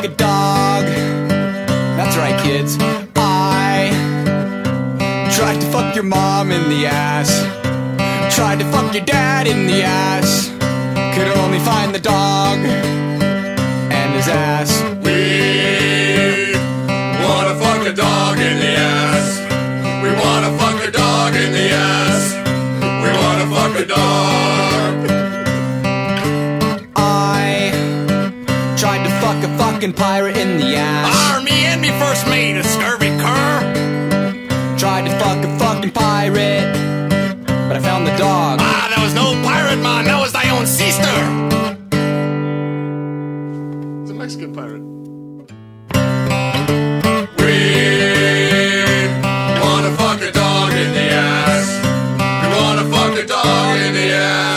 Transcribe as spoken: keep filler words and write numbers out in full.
a dog. That's right, kids. I tried to fuck your mom in the ass. Tried to fuck your dad in the ass. Could only find the dog and his ass. We wanna fuck a dog in the ass. We wanna fuck a dog in the ass. We wanna fuck a dog. I tried to fuck a fucking pirate in the ass. Arr, me and me first mate, a scurvy cur. Tried to fuck a fucking pirate, but I found the dog. Ah, that was no pirate, man. That was thy own sister. It's a Mexican pirate. We wanna fuck a dog in the ass. We wanna fuck a dog in the ass.